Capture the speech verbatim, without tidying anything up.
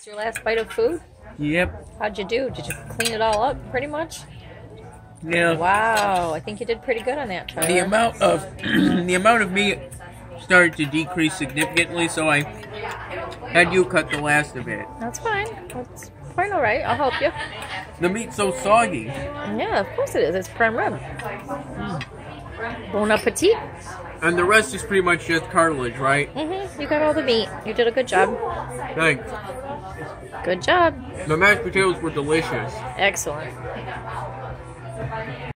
your last bite of food? Yep. How'd you do? Did you clean it all up pretty much? Yeah. Wow, I think you did pretty good on that, Tyler. The amount of the amount of meat started to decrease significantly, so I had you cut the last of it. That's fine. That's quite all right. I'll help you. The meat's so soggy. Yeah, of course it is. It's prime rib. Mm. Bon appetit. And the rest is pretty much just cartilage, right? Mm-hmm. You got all the meat. You did a good job. Thanks. Good job. The mashed potatoes were delicious. Excellent.